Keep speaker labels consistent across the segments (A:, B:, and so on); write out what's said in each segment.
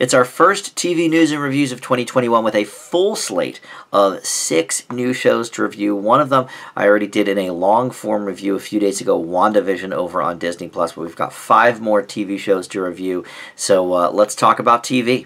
A: It's our first TV news and reviews of 2021 with a full slate of 6 new shows to review. One of them I already did in a long-form review a few days ago, WandaVision over on Disney+, but we've got 5 more TV shows to review, so let's talk about TV.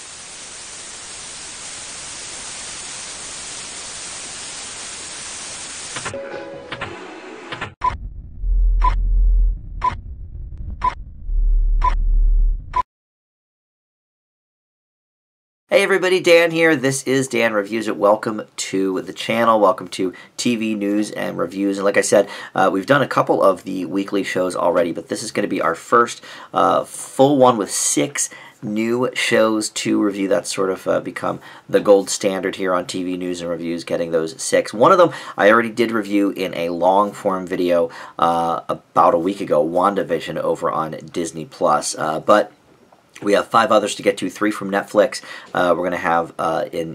A: Hey everybody, Dan here. This is Dan Reviews It. Welcome to the channel. Welcome to TV News and Reviews. And like I said, we've done a couple of the weekly shows already, but this is going to be our first full one with 6 new shows to review. That's sort of become the gold standard here on TV News and Reviews, getting those 6. One of them I already did review in a long-form video about a week ago, WandaVision over on Disney+. But we have 5 others to get to, 3 from Netflix. We're going to have in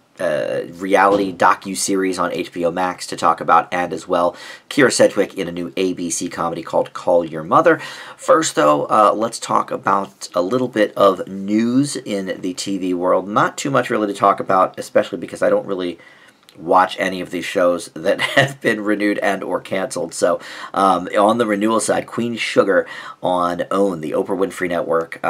A: reality docu-series on HBO Max to talk about, and as well Kyra Sedgwick in a new ABC comedy called Call Your Mother. First, though, let's talk about a little bit of news in the TV world. Not too much really to talk about, especially because I don't really watch any of these shows that have been renewed and or canceled. So on the renewal side, Queen Sugar on OWN, the Oprah Winfrey Network,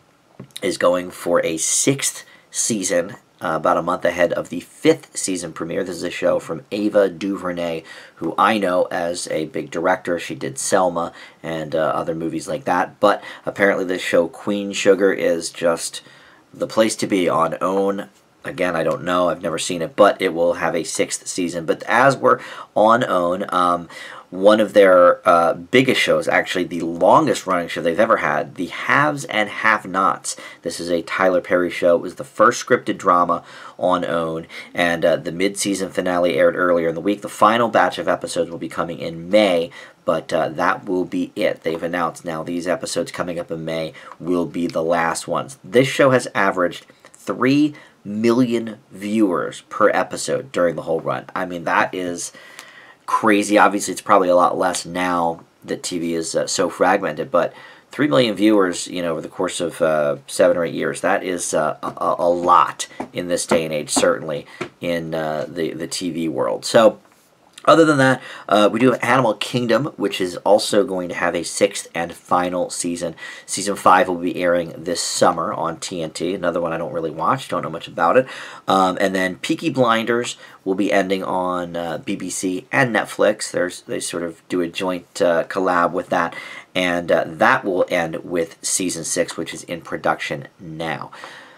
A: is going for a 6th season, about a month ahead of the 5th season premiere. This is a show from Ava DuVernay, who I know as a big director. She did Selma and other movies like that. But apparently this show, Queen Sugar, is just the place to be on OWN. Again, I don't know. I've never seen it, but it will have a 6th season. But as we're on OWN, one of their biggest shows, actually the longest-running show they've ever had, The Haves and Have-Nots. This is a Tyler Perry show. It was the first scripted drama on OWN, and the mid-season finale aired earlier in the week. The final batch of episodes will be coming in May, but that will be it. They've announced now these episodes coming up in May will be the last ones. This show has averaged 3 million viewers per episode during the whole run. I mean, that is crazy. Obviously, it's probably a lot less now that TV is so fragmented, but 3 million viewers, you know, over the course of 7 or 8 years, that is a lot in this day and age, certainly in the TV world. So, other than that, we do have Animal Kingdom, which is also going to have a 6th and final season. Season 5 will be airing this summer on TNT. Another one I don't really watch, don't know much about it. And then Peaky Blinders will be ending on BBC and Netflix. They sort of do a joint collab with that. And that will end with Season 6, which is in production now.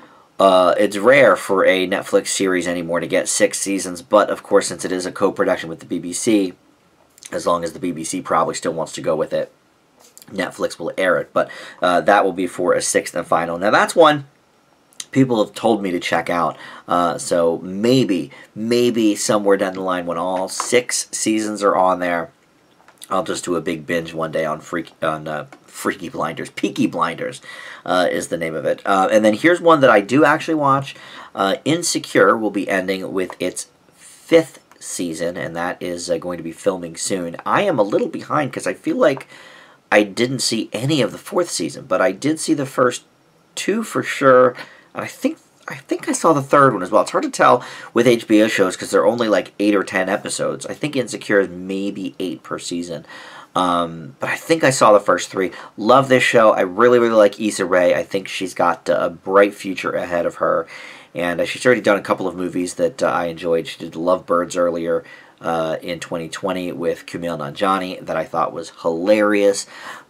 A: It's rare for a Netflix series anymore to get 6 seasons, but of course, since it is a co-production with the BBC, as long as the BBC probably still wants to go with it, Netflix will air it. But that will be for a 6th and final. Now, that's one people have told me to check out, so maybe somewhere down the line when all 6 seasons are on there, I'll just do a big binge one day on Freaky Blinders. Peaky Blinders is the name of it. And then here's one that I do actually watch. Insecure will be ending with its 5th season, and that is going to be filming soon. I am a little behind because I feel like I didn't see any of the 4th season, but I did see the first 2 for sure, and I think I saw the 3rd one as well. It's hard to tell with HBO shows because they're only like 8 or 10 episodes. I think Insecure is maybe 8 per season. But I think I saw the first 3. Love this show. I really like Issa Rae. I think she's got a bright future ahead of her. And she's already done a couple of movies that I enjoyed. She did Lovebirds earlier in 2020 with Kumail Nanjiani that I thought was hilarious.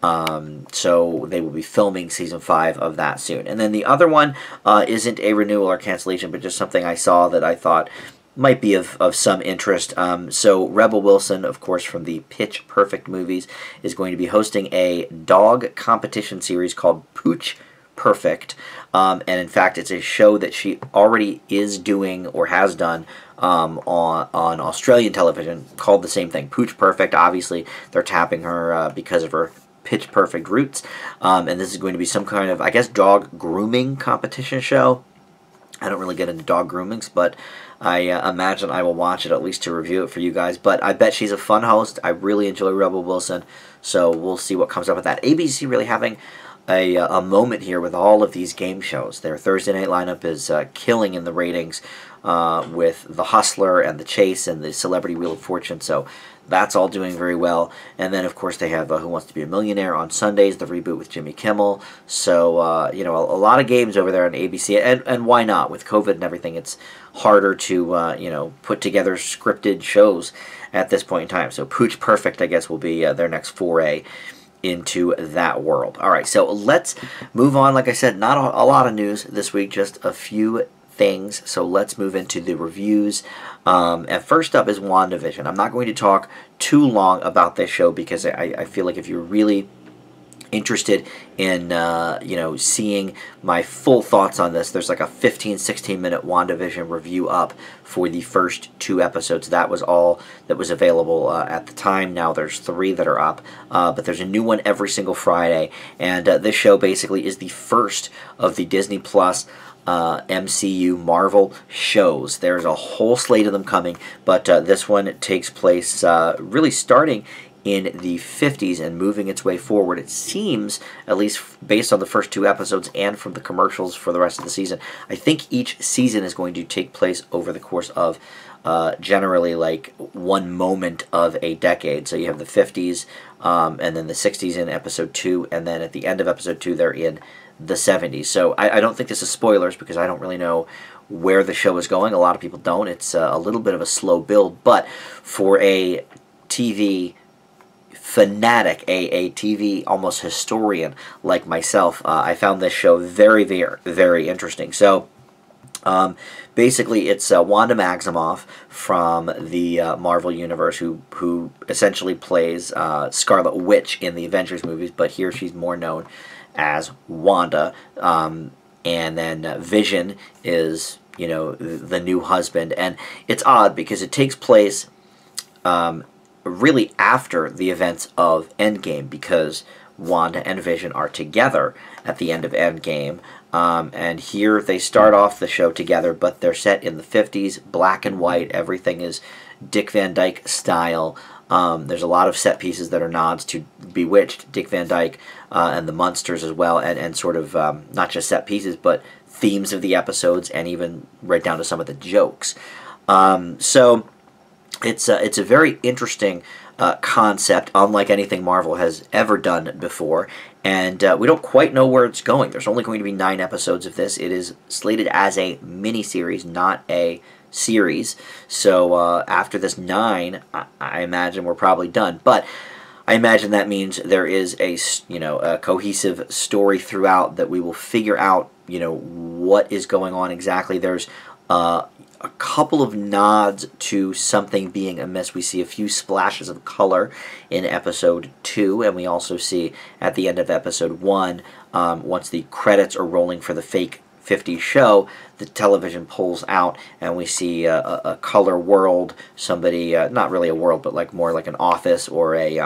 A: So they will be filming Season 5 of that soon. And then the other one isn't a renewal or cancellation, but just something I saw that I thought might be of some interest. So Rebel Wilson, of course, from the Pitch Perfect movies, is going to be hosting a dog competition series called Pooch Perfect. And in fact, it's a show that she already is doing or has done on Australian television called the same thing, Pooch Perfect. Obviously, they're tapping her because of her Pitch Perfect roots. And this is going to be some kind of, I guess, dog grooming competition show. I don't really get into dog groomings, but I imagine I will watch it at least to review it for you guys. But I bet she's a fun host. I really enjoy Rebel Wilson, so we'll see what comes up with that. ABC really having a moment here with all of these game shows. Their Thursday night lineup is killing in the ratings with The Hustler and The Chase and the Celebrity Wheel of Fortune. So that's all doing very well. And then, of course, they have Who Wants to Be a Millionaire on Sundays, the reboot with Jimmy Kimmel. So, you know, a lot of games over there on ABC. And why not? With COVID and everything, it's harder to, you know, put together scripted shows at this point in time. So Pooch Perfect, I guess, will be their next foray into that world. All right, so let's move on. Like I said, not a lot of news this week, just a few things. So let's move into the reviews. And first up is WandaVision. I'm not going to talk too long about this show because I feel like if you're really interested in you know, seeing my full thoughts on this, there's like a 15-16 minute WandaVision review up for the first 2 episodes. That was all that was available at the time. Now there's 3 that are up, but there's a new one every single Friday, and this show basically is the first of the Disney Plus MCU Marvel shows. There's a whole slate of them coming, but this one takes place really starting in the 50s and moving its way forward. It seems, at least based on the first 2 episodes and from the commercials for the rest of the season, I think each season is going to take place over the course of generally like one moment of a decade. So you have the 50s and then the 60s in episode 2, and then at the end of episode 2 they're in the 70s. So I don't think this is spoilers because I don't really know where the show is going. A lot of people don't. It's a little bit of a slow build, but for a TV fanatic, a TV almost historian like myself, I found this show very, very, very interesting. So basically it's Wanda Maximoff from the Marvel Universe who essentially plays Scarlet Witch in the Avengers movies, but here she's more known as Wanda, and then Vision is, you know, the new husband. And it's odd because it takes place really after the events of Endgame, because Wanda and Vision are together at the end of Endgame, and here they start off the show together, but they're set in the 50s, black and white. Everything is Dick Van Dyke style. There's a lot of set pieces that are nods to Bewitched, Dick Van Dyke, and the Munsters as well, and sort of not just set pieces, but themes of the episodes, and even right down to some of the jokes. So it's a very interesting concept, unlike anything Marvel has ever done before, and we don't quite know where it's going. There's only going to be 9 episodes of this. It is slated as a mini-series, not a series. So after this 9, I imagine we're probably done. But I imagine that means there is a, you know, a cohesive story throughout, that we will figure out, you know, what is going on exactly. There's a couple of nods to something being amiss. We see a few splashes of color in episode 2, and we also see at the end of episode 1, once the credits are rolling for the fake 50s show, the television pulls out and we see a color world, somebody, not really a world, but like more like an office or a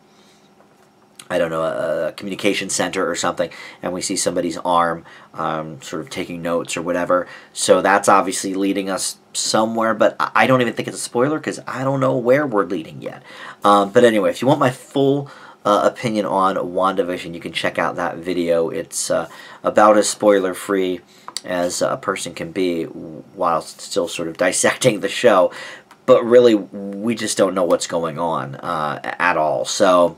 A: I don't know, a communication center or something, and we see somebody's arm sort of taking notes or whatever. So that's obviously leading us somewhere, but I don't even think it's a spoiler because I don't know where we're leading yet. But anyway, if you want my full opinion on WandaVision, you can check out that video. It's about as spoiler-free as a person can be while still sort of dissecting the show. But really, we just don't know what's going on at all. So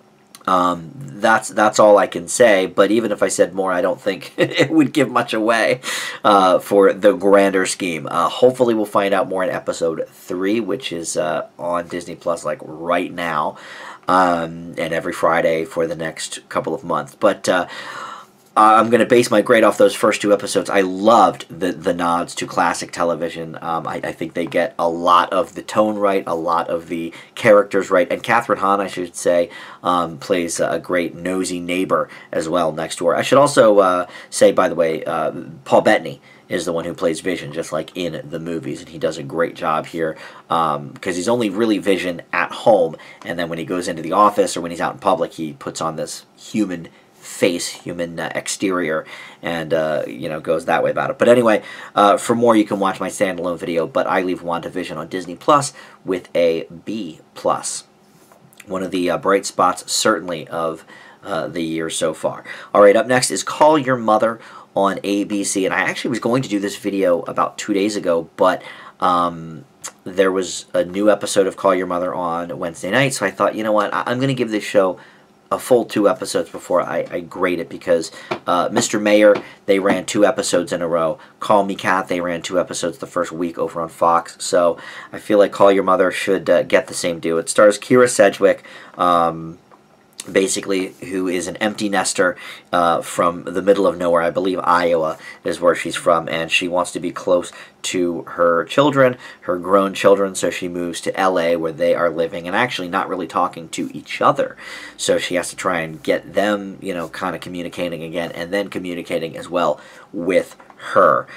A: that's all I can say, but even if I said more, I don't think it would give much away for the grander scheme. Hopefully we'll find out more in episode 3, which is on Disney Plus like right now, and every Friday for the next couple of months. But I'm going to base my grade off those first 2 episodes. I loved the nods to classic television. I think they get a lot of the tone right, a lot of the characters right, and Catherine Hahn, I should say, plays a great nosy neighbor as well next door. I should also say, by the way, Paul Bettany is the one who plays Vision, just like in the movies, and he does a great job here because he's only really Vision at home, and then when he goes into the office or when he's out in public, he puts on this human face, human exterior, and you know, goes that way about it. But anyway, for more, you can watch my standalone video, but I leave WandaVision on Disney Plus with a B+. One of the bright spots, certainly, of the year so far. All right, up next is Call Your Mother on ABC, and I actually was going to do this video about 2 days ago, but there was a new episode of Call Your Mother on Wednesday night, so I thought, you know what, I'm going to give this show a full 2 episodes before I grade it, because Mr. Mayor, they ran 2 episodes in a row. Call Me Kat, they ran 2 episodes the first week over on Fox, so I feel like Call Your Mother should get the same due. It stars Kyra Sedgwick, basically, who is an empty nester from the middle of nowhere. I believe Iowa is where she's from, and she wants to be close to her children, her grown children, so she moves to LA where they are living and actually not really talking to each other. So she has to try and get them, you know, kind of communicating again, and then communicating as well with her.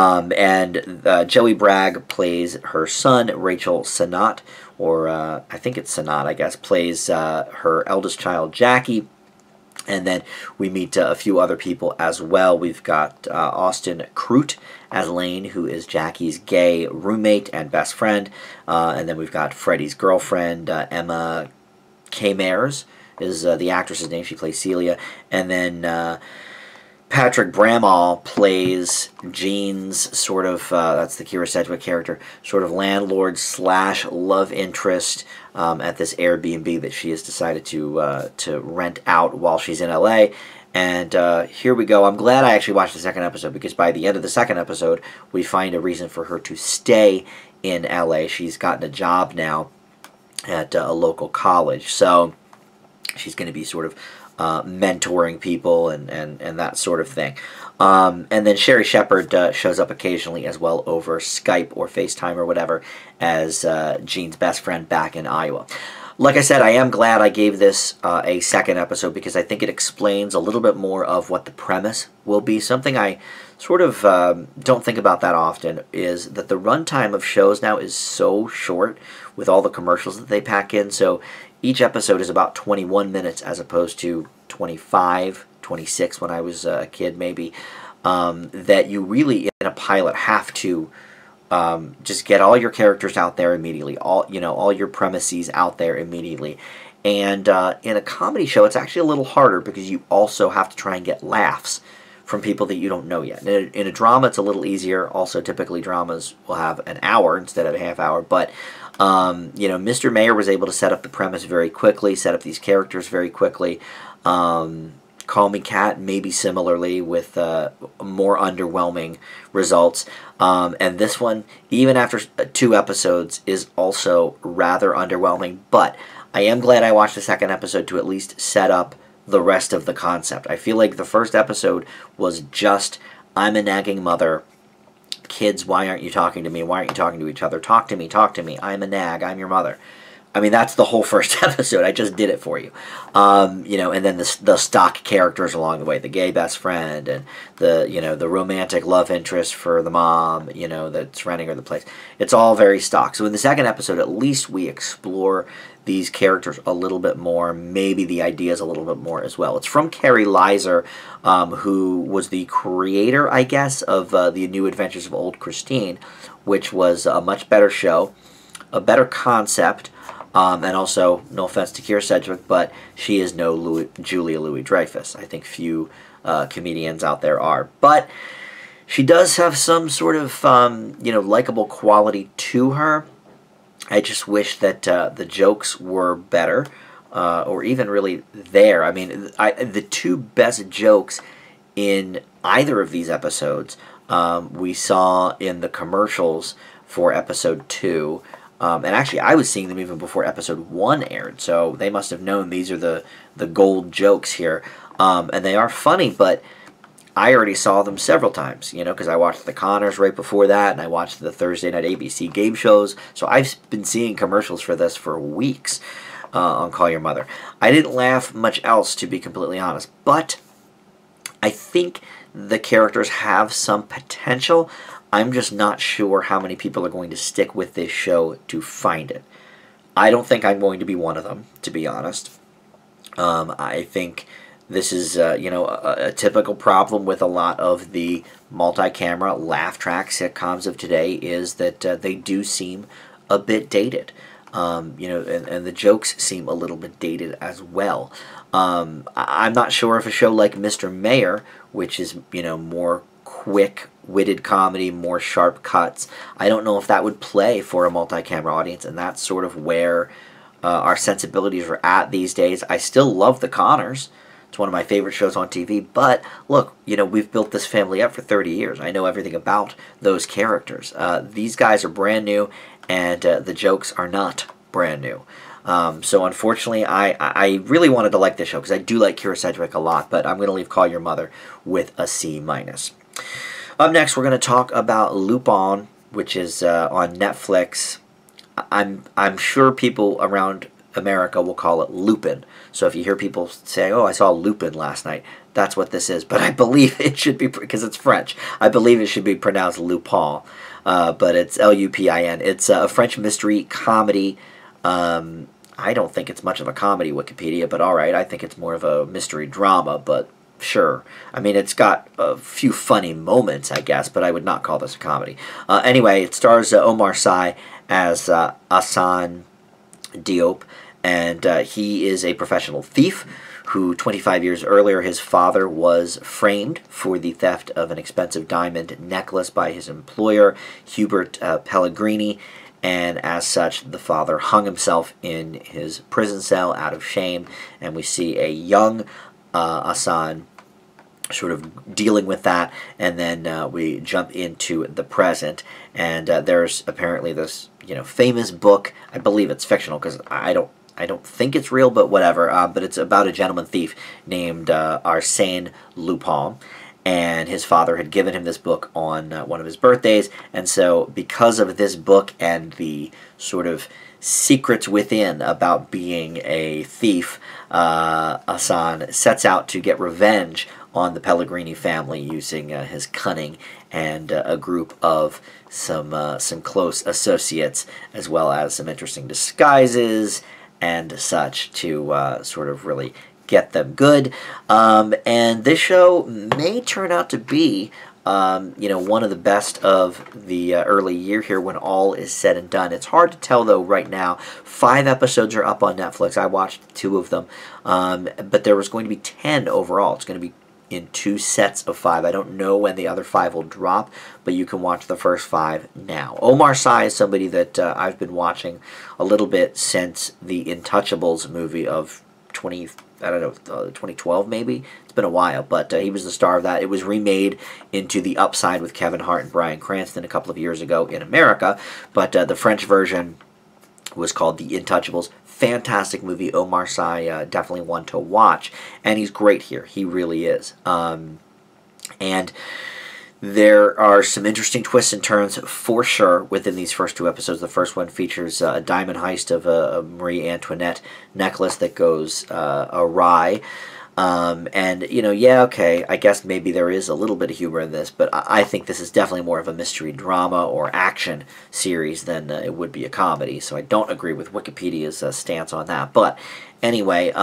A: Joey Bragg plays her son, Rachel Sennott, or I think it's Sennott, I guess, plays her eldest child, Jackie. And then we meet a few other people as well. We've got Austin Crute as Lane, who is Jackie's gay roommate and best friend. And then we've got Freddie's girlfriend, Emma Kamers, is the actress's name. She plays Celia. And then Patrick Bramall plays Jean's sort of, that's the Kyra Sedgwick character, sort of landlord slash love interest at this Airbnb that she has decided to rent out while she's in LA. And here we go. I'm glad I actually watched the second episode, because by the end of the second episode, we find a reason for her to stay in LA. She's gotten a job now at a local college, so she's going to be sort of mentoring people and that sort of thing. And then Sherri Shepherd shows up occasionally as well over Skype or FaceTime or whatever as Jean's best friend back in Iowa. Like I said, I am glad I gave this a second episode, because I think it explains a little bit more of what the premise will be. Something I sort of don't think about that often is that the runtime of shows now is so short with all the commercials that they pack in. So each episode is about 21 minutes as opposed to 25, 26 when I was a kid maybe, that you really in a pilot have to just get all your characters out there immediately, all your premises out there immediately. And in a comedy show, it's actually a little harder, because you also have to try and get laughs from people that you don't know yet. In a drama, it's a little easier. Also, typically dramas will have an hour instead of a half hour, but Mr. Mayor was able to set up the premise very quickly, set up these characters very quickly. Call Me Kat, maybe similarly, with more underwhelming results. And this one, even after 2 episodes, is also rather underwhelming. But I am glad I watched the second episode to at least set up the rest of the concept. I feel like the first episode was just, I'm a nagging mother. Kids, why aren't you talking to me? Why aren't you talking to each other? Talk to me, talk to me. I'm a nag, I'm your mother. I mean, that's the whole first episode. I just did it for you. And then the stock characters along the way, the gay best friend and the romantic love interest for the mom, that's renting her the place. It's all very stock. So in the second episode, at least we explore these characters a little bit more, maybe the ideas a little bit more as well. It's from Carrie Lizer, who was the creator, I guess, of The New Adventures of Old Christine, which was a much better show, a better concept, and also, no offense to Kyra Sedgwick, but she is no Julia Louis-Dreyfus. I think few comedians out there are. But she does have some sort of, likable quality to her. I just wish that the jokes were better, or even really there. I mean, the 2 best jokes in either of these episodes we saw in the commercials for episode 2. And actually, I was seeing them even before episode 1 aired, so they must have known these are the gold jokes here. And they are funny, but I already saw them several times, because I watched The Conners right before that, and I watched the Thursday night ABC game shows. So I've been seeing commercials for this for weeks on Call Your Mother. I didn't laugh much else, to be completely honest, but I think the characters have some potential. I'm just not sure how many people are going to stick with this show to find it. I don't think I'm going to be one of them, to be honest. I think this is, a typical problem with a lot of the multi-camera laugh track sitcoms of today is that they do seem a bit dated. And the jokes seem a little bit dated as well. I'm not sure if a show like Mr. Mayor, which is, more quick-witted comedy, more sharp cuts, I don't know if that would play for a multi-camera audience, and that's sort of where our sensibilities are at these days. I still love The Conners. It's one of my favorite shows on TV, but look, we've built this family up for 30 years. I know everything about those characters. These guys are brand new, and the jokes are not brand new. So unfortunately, I really wanted to like this show because I do like Kyra Sedgwick a lot, but I'm going to leave Call Your Mother with a C-. Up next, we're going to talk about Lupin, which is on Netflix. I'm sure people around America will call it Lupin. So if you hear people say, "Oh, I saw Lupin last night," that's what this is. But I believe it should be, because it's French, I believe it should be pronounced Lupin. But it's Lupin. It's a French mystery comedy. I don't think it's much of a comedy, Wikipedia, but alright, I think it's more of a mystery drama, but sure. I mean, it's got a few funny moments, I guess, but I would not call this a comedy. Anyway, it stars Omar Sy as Hassan Diop, and he is a professional thief who 25 years earlier his father was framed for the theft of an expensive diamond necklace by his employer, Hubert Pellegrini, and as such the father hung himself in his prison cell out of shame, and we see a young Hassan sort of dealing with that, and then we jump into the present, and there's apparently this famous book. I believe it's fictional because I don't think it's real, but whatever. But it's about a gentleman thief named Arsène Lupin, and his father had given him this book on one of his birthdays, and so because of this book and the sort of secrets within about being a thief, Hassan sets out to get revenge on the Pellegrini family using his cunning and a group of some close associates, as well as some interesting disguises and such to sort of really get them good. And this show may turn out to be one of the best of the early year here when all is said and done. It's hard to tell, though, right now. 5 episodes are up on Netflix. I watched 2 of them. But there was going to be 10 overall. It's going to be in 2 sets of 5. I don't know when the other 5 will drop, but you can watch the first 5 now. Omar Sy is somebody that I've been watching a little bit since the Intouchables movie of 2012 maybe. It's been a while, but he was the star of that. It was remade into The Upside with Kevin Hart and Bryan Cranston a couple of years ago in America, but the French version was called The Intouchables. Fantastic movie. Omar Sy, definitely one to watch, and he's great here. He really is. And there are some interesting twists and turns for sure within these first 2 episodes. The first one features a diamond heist of a Marie Antoinette necklace that goes awry. And, yeah, okay, I guess maybe there is a little bit of humor in this, but I think this is definitely more of a mystery drama or action series than it would be a comedy, so I don't agree with Wikipedia's stance on that. But anyway,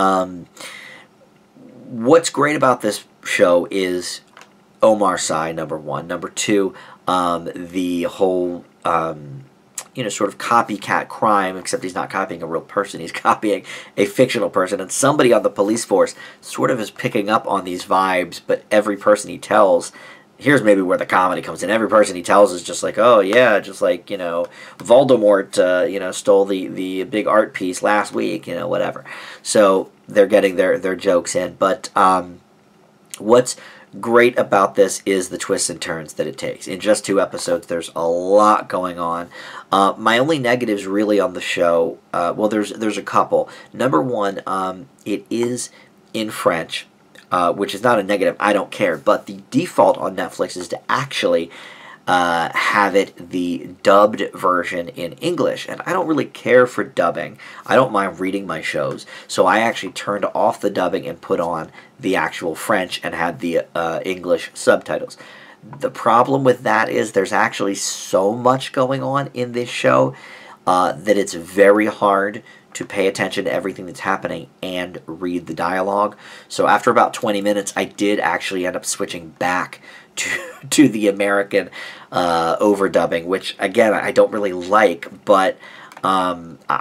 A: what's great about this show is Omar Sy, number 1. Number 2, the whole sort of copycat crime, except he's not copying a real person, he's copying a fictional person, and somebody on the police force sort of is picking up on these vibes, but every person he tells, here's maybe where the comedy comes in, every person he tells is just like, oh yeah, just like, Voldemort, stole the big art piece last week, whatever. So they're getting their jokes in, but what's great about this is the twists and turns that it takes. In just 2 episodes, there's a lot going on. My only negatives really on the show, well, there's a couple. Number 1, it is in French, which is not a negative. I don't care. But the default on Netflix is to actually have it the dubbed version in English, and I don't really care for dubbing. I don't mind reading my shows, so I actually turned off the dubbing and put on the actual French and had the English subtitles. The problem with that is there's actually so much going on in this show that it's very hard to pay attention to everything that's happening and read the dialogue. So after about 20 minutes, I did actually end up switching back to the American overdubbing, which again I don't really like, but I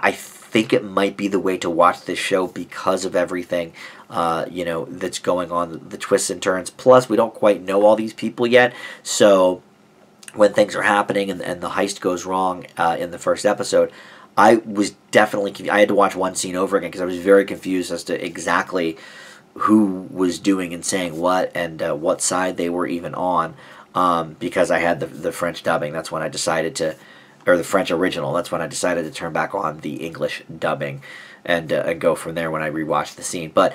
A: think it might be the way to watch this show because of everything, you know, that's going on, the twists and turns. Plus, we don't quite know all these people yet, so when things are happening and the heist goes wrong in the first episode, I was definitely confused. I had to watch one scene over again because I was very confused as to exactly who was doing and saying what, and what side they were even on, because I had the French dubbing. That's when I decided to, or the French original, that's when I decided to turn back on the English dubbing and go from there when I rewatched the scene. But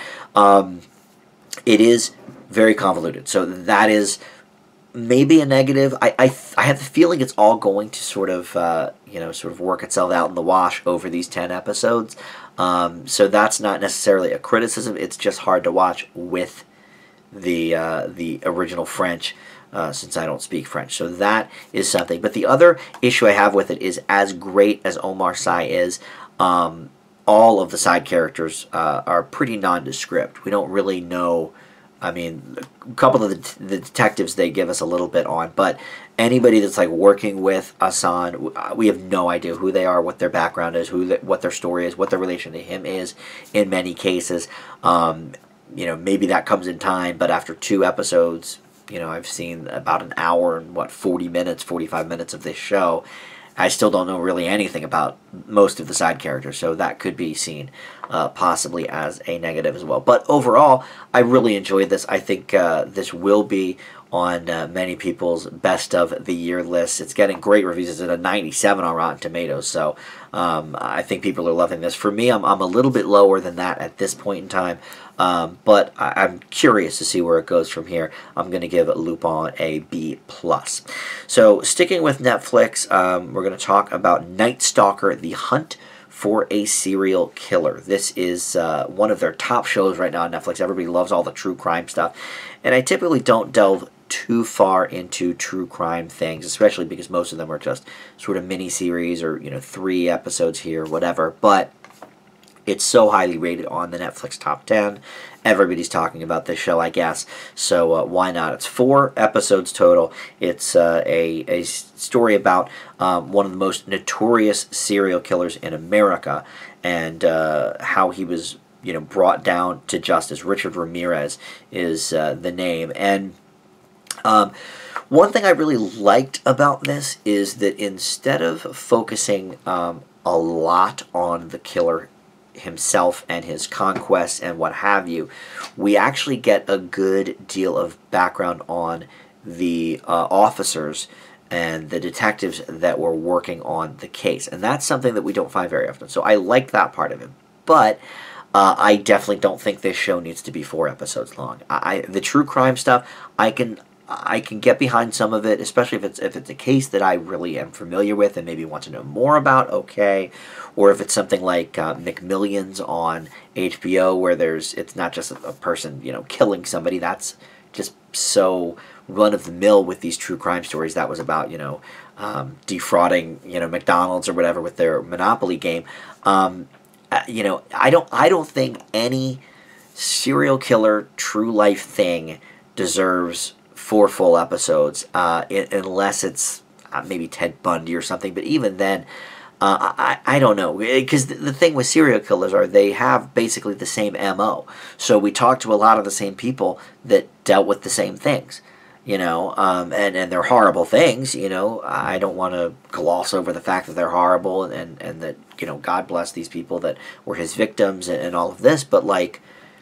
A: it is very convoluted, so that is maybe a negative. I have the feeling it's all going to sort of you know, sort of work itself out in the wash over these 10 episodes. So that's not necessarily a criticism. It's just hard to watch with the original French, since I don't speak French. So that is something. But the other issue I have with it is, as great as Omar Sy is, all of the side characters are pretty nondescript. We don't really know. I mean, a couple of the detectives they give us a little bit on, but anybody that's like working with Hassan, we have no idea who they are, what their background is, what their story is, what their relation to him is. In many cases, you know, maybe that comes in time, but after 2 episodes, you know, I've seen about an hour and 40 minutes, 45 minutes of this show. I still don't know really anything about most of the side characters, so that could be seen possibly as a negative as well. But overall, I really enjoyed this. I think this will be on many people's best of the year lists. It's getting great reviews. It's at a 97 on Rotten Tomatoes, so I think people are loving this. For me, I'm a little bit lower than that at this point in time, but I'm curious to see where it goes from here. I'm going to give Lupin a B+. So sticking with Netflix, we're going to talk about Night Stalker: The Hunt for a Serial Killer. This is one of their top shows right now on Netflix. Everybody loves all the true crime stuff, and I typically don't delve too far into true crime things, especially because most of them are just sort of mini-series or, you know, 3 episodes here, whatever. But it's so highly rated on the Netflix top 10. Everybody's talking about this show, I guess. So why not? It's 4 episodes total. It's a story about one of the most notorious serial killers in America, and how he was, you know, brought down to justice. Richard Ramirez is the name. And one thing I really liked about this is that instead of focusing a lot on the killer himself and his conquests and what have you, we actually get a good deal of background on the officers and the detectives that were working on the case. And that's something that we don't find very often. So I like that part of it. But I definitely don't think this show needs to be 4 episodes long. The true crime stuff, I can get behind some of it, especially if it's a case that I really am familiar with and maybe want to know more about, okay. Or if it's something like McMillions on HBO, where it's not just a person, you know, killing somebody. That's just so run-of-the-mill with these true crime stories. That was about, you know, defrauding, you know, McDonald's or whatever with their Monopoly game. You know, I don't think any serial killer true life thing deserves 4 full episodes, unless it's maybe Ted Bundy or something. But even then, I don't know, because the thing with serial killers are they have basically the same MO. So we talk to a lot of the same people that dealt with the same things, you know, and they're horrible things, you know. I don't want to gloss over the fact that they're horrible and that, you know, God bless these people that were his victims and all of this, but like,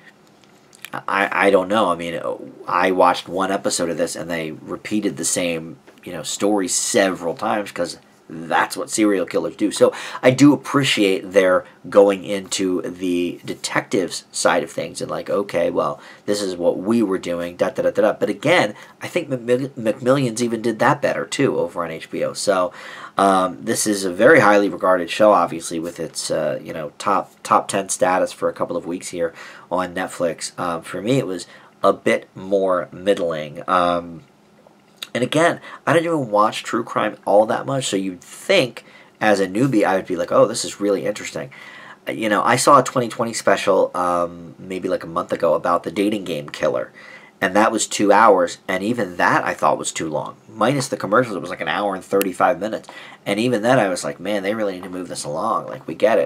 A: I don't know. I mean, I watched 1 episode of this and they repeated the same, you know, story several times because that's what serial killers do. So I do appreciate their going into the detectives side of things and like, okay, well, this is what we were doing, da da da da. But again, I think McMillions even did that better too over on HBO. So this is a very highly regarded show, obviously, with its you know, top 10 status for a couple of weeks here on Netflix. For me, it was a bit more middling. And again, I didn't even watch true crime all that much, so you'd think, as a newbie, I would be like, oh, this is really interesting. You know, I saw a 2020 special maybe like a month ago about the dating game killer, and that was 2 hours, and even that I thought was too long. Minus the commercials, it was like an hour and 35 minutes. And even then, I was like, man, they really need to move this along. Like, we get it.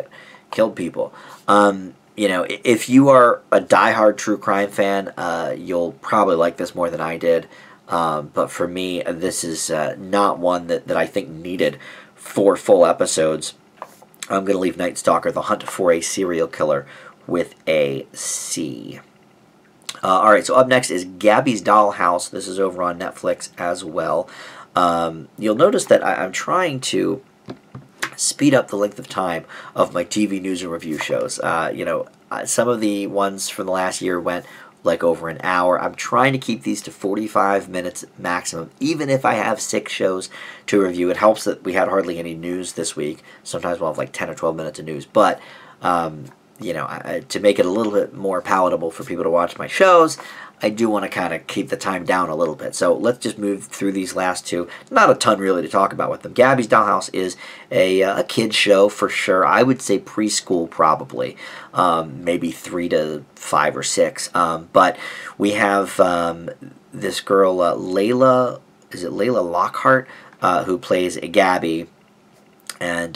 A: killed people. You know, if you are a diehard true crime fan, you'll probably like this more than I did. But for me, this is not one that I think needed 4 full episodes. I'm going to leave Night Stalker: The Hunt for a Serial Killer with a C. Alright, so up next is Gabby's Dollhouse. This is over on Netflix as well. You'll notice that I'm trying to speed up the length of time of my TV news and review shows. You know, some of the ones from the last year went like over an hour. I'm trying to keep these to 45 minutes maximum, even if I have 6 shows to review. It helps that we had hardly any news this week. Sometimes we'll have like 10 or 12 minutes of news, but you know, to make it a little bit more palatable for people to watch my shows, I do want to kind of keep the time down a little bit. So let's just move through these last 2. Not a ton really to talk about with them. Gabby's Dollhouse is a kid's show for sure. I would say preschool probably. Maybe 3 to 5 or 6. But we have this girl, Layla, is it Layla Lockhart, who plays a Gabby. And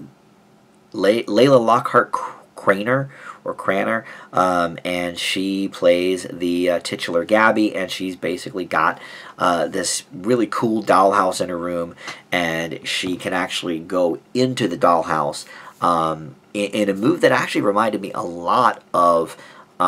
A: Layla Lockhart Craner, and she plays the titular Gabby, and she's basically got this really cool dollhouse in her room, and she can actually go into the dollhouse in a move that actually reminded me a lot of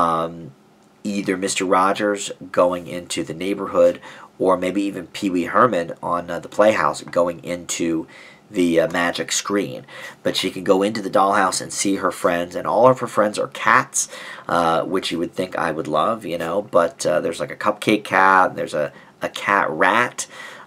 A: either Mr. Rogers going into the neighborhood, or maybe even Pee Wee Herman on the Playhouse going into the magic screen. But she can go into the dollhouse and see her friends, and all of her friends are cats, which you would think I would love, you know, but there's like a cupcake cat, and there's a cat rat,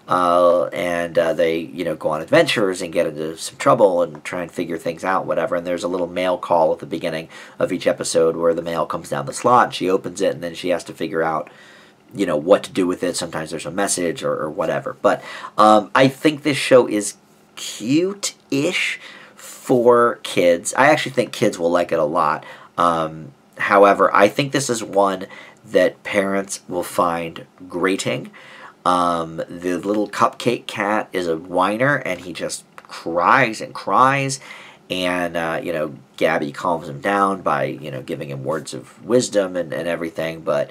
A: and they, you know, go on adventures and get into some trouble and try and figure things out, whatever. And there's a little mail call at the beginning of each episode where the mail comes down the slot, and she opens it, and then she has to figure out, you know, what to do with it. Sometimes there's a message or whatever. But I think this show is cute-ish for kids. I actually think kids will like it a lot. However, I think this is one that parents will find grating. The little cupcake cat is a whiner, and he just cries and cries. And, you know, Gabby calms him down by, you know, giving him words of wisdom and everything. But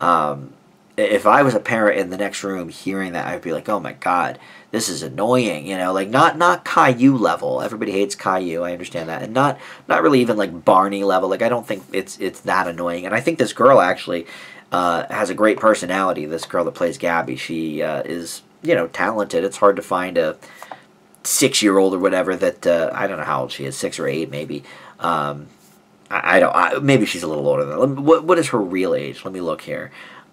A: if I was a parent in the next room hearing that, I'd be like, oh my god, this is annoying, you know, like not Caillou level. Everybody hates Caillou, I understand that, and not really even like Barney level. Like, I don't think it's that annoying. And I think this girl actually has a great personality. This girl that plays Gabby, she is, you know, talented. It's hard to find a 6-year-old or whatever that I don't know how old she is, 6 or 8 maybe. I don't. Maybe she's a little older than that. What is her real age? Let me look here.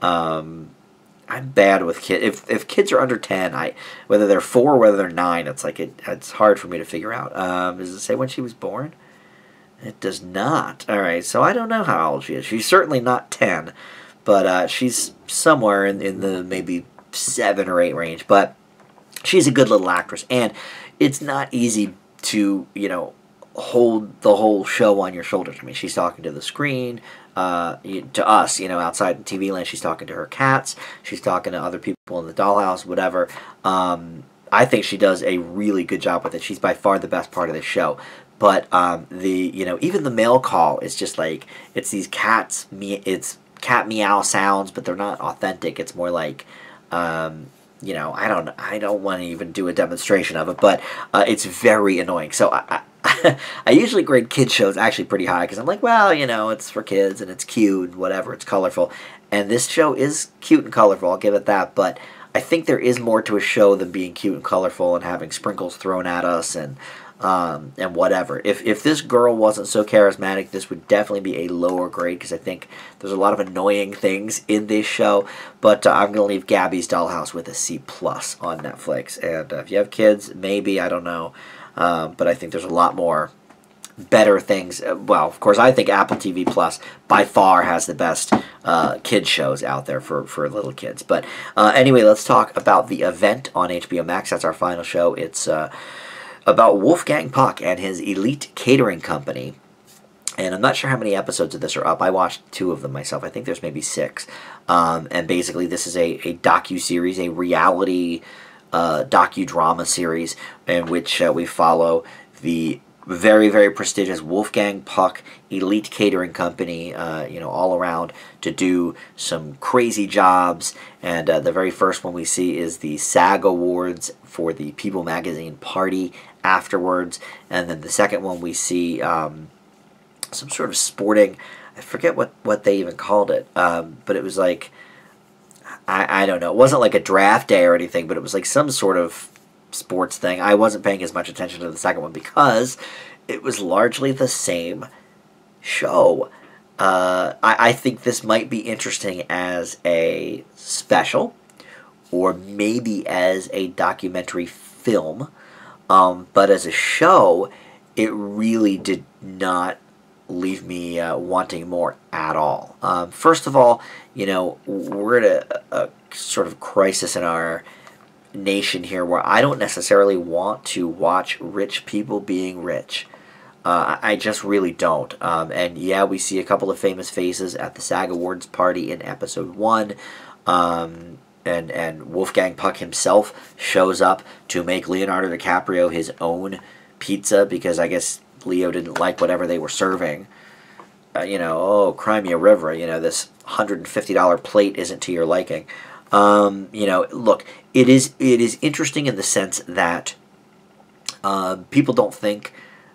A: I'm bad with kids. If kids are under 10, whether they're 4 or whether they're 9, it's like it's hard for me to figure out. Does it say when she was born? It does not. All right, so I don't know how old she is. She's certainly not 10, but she's somewhere in the maybe 7 or 8 range. But she's a good little actress, and it's not easy to, you know, hold the whole show on your shoulders. I mean, she's talking to the screen. To us, you know, outside in TV land, she's talking to her cats, she's talking to other people in the dollhouse, whatever. I think she does a really good job with it. She's by far the best part of the show. But you know, even the mail call is just like, it's these it's cat meow sounds, but they're not authentic. It's more like, you know, I don't want to even do a demonstration of it, but it's very annoying. So I usually grade kids shows actually pretty high, because I'm like, well, you know, it's for kids and it's cute and whatever, it's colorful. And this show is cute and colorful, I'll give it that, but I think there is more to a show than being cute and colorful and having sprinkles thrown at us and whatever. If this girl wasn't so charismatic, this would definitely be a lower grade, because I think there's a lot of annoying things in this show. But I'm going to leave Gabby's Dollhouse with a C+ on Netflix. And if you have kids, maybe, I don't know. But I think there's a lot more better things. Well, of course, I think Apple TV Plus by far has the best kids shows out there for little kids. But anyway, let's talk about The Event on HBO Max. That's our final show. It's about Wolfgang Puck and his elite catering company. And I'm not sure how many episodes of this are up. I watched 2 of them myself. I think there's maybe 6. And basically, this is a docu-series, a reality docudrama series in which we follow the very, very prestigious Wolfgang Puck Elite Catering Company, all around to do some crazy jobs. And the very first one we see is the SAG Awards for the People Magazine party afterwards. And then the second one we see some sort of sporting, I forget what they even called it, but it was like, I don't know, it wasn't like a draft day or anything, but it was like some sort of sports thing. I wasn't paying as much attention to the second one because it was largely the same show. I think this might be interesting as a special or maybe as a documentary film, but as a show, it really did not leave me wanting more at all. First of all, we're at a sort of crisis in our nation here where I don't necessarily want to watch rich people being rich. I just really don't. And yeah, we see a couple of famous faces at the SAG Awards party in episode 1. And Wolfgang Puck himself shows up to make Leonardo DiCaprio his own pizza because I guess Leo didn't like whatever they were serving. Crimea River, this $150 plate isn't to your liking. Look, it is interesting in the sense that people don't think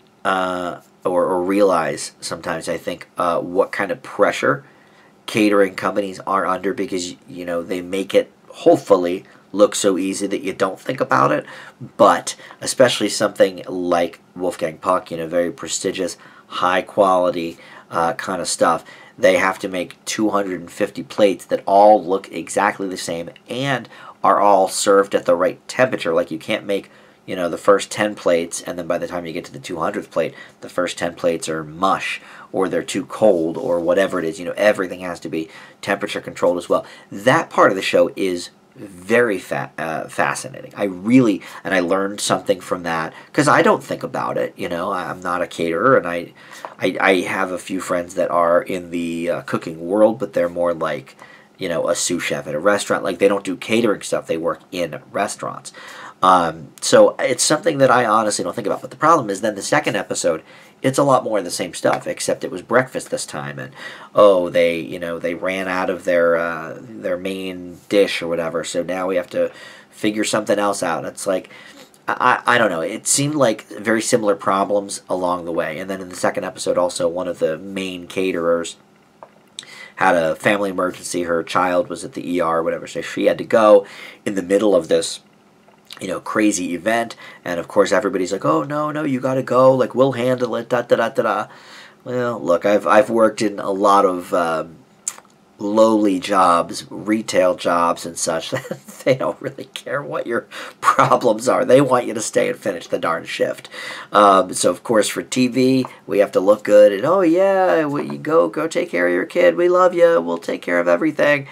A: or realize sometimes, I think, what kind of pressure catering companies are under because, they make it, hopefully, look so easy that you don't think about it. But especially something like Wolfgang Puck, very prestigious, high quality kind of stuff. They have to make 250 plates that all look exactly the same and are all served at the right temperature. Like you can't make, the first 10 plates and then by the time you get to the 200th plate, the first 10 plates are mush or they're too cold or whatever it is. Everything has to be temperature controlled as well. That part of the show is very fascinating. I learned something from that because I don't think about it. I'm not a caterer, and I have a few friends that are in the cooking world, but they're more like, a sous chef at a restaurant. Like they don't do catering stuff; they work in restaurants. So it's something that I honestly don't think about. But the problem is then the second episode, it's a lot more of the same stuff, except it was breakfast this time, and they ran out of their main dish or whatever, so now we have to figure something else out. It's like I don't know. It seemed like very similar problems along the way, and then in the second episode, also one of the main caterers had a family emergency. Her child was at the ER or whatever, so she had to go in the middle of this crazy event, and of course everybody's like, oh no, you gotta go, like we'll handle it, da da da da da. Well, look, I've worked in a lot of lowly jobs, retail jobs and such. They don't really care what your problems are. They want you to stay and finish the darn shift. So of course for TV we have to look good and oh yeah, you go take care of your kid. We love you. We'll take care of everything.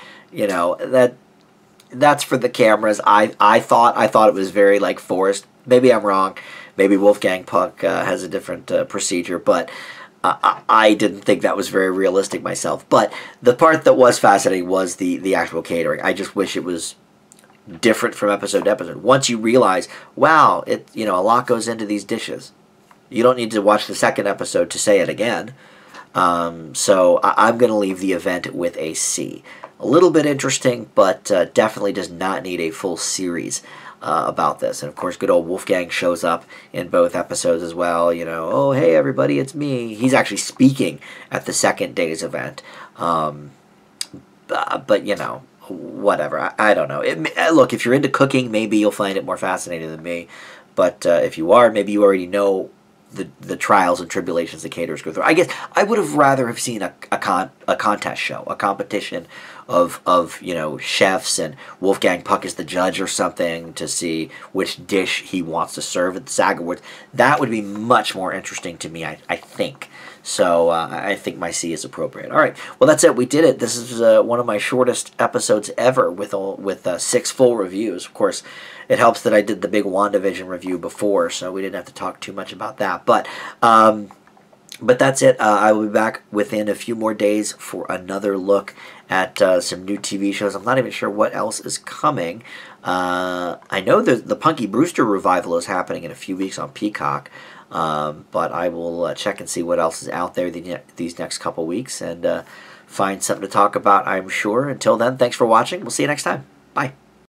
A: That's for the cameras. I thought it was very like forced. Maybe I'm wrong. Maybe Wolfgang Puck has a different procedure, but I didn't think that was very realistic myself. But the part that was fascinating was the actual catering. I just wish it was different from episode to episode. Once you realize, wow, a lot goes into these dishes. You don't need to watch the second episode to say it again. So I'm going to leave the event with a C. A little bit interesting, but definitely does not need a full series about this. And of course, good old Wolfgang shows up in both episodes as well. Oh, hey everybody, it's me. He's actually speaking at the second day's event. But whatever. I don't know. Look, if you're into cooking, maybe you'll find it more fascinating than me. But if you are, maybe you already know the trials and tribulations the caterers go through. I guess I would have rather have seen a contest show, a competition of chefs, and Wolfgang Puck is the judge or something to see which dish he wants to serve at the SAG Awards. That would be much more interesting to me, I think. So I think my C is appropriate. All right, well that's it. We did it. This is one of my shortest episodes ever with 6 full reviews. Of course, it helps that I did the big WandaVision review before, so we didn't have to talk too much about that. But that's it. I will be back within a few more days for another look at some new TV shows. I'm not even sure what else is coming. I know the Punky Brewster revival is happening in a few weeks on Peacock. But I will check and see what else is out there these next couple weeks and find something to talk about, I'm sure. Until then, thanks for watching. We'll see you next time. Bye.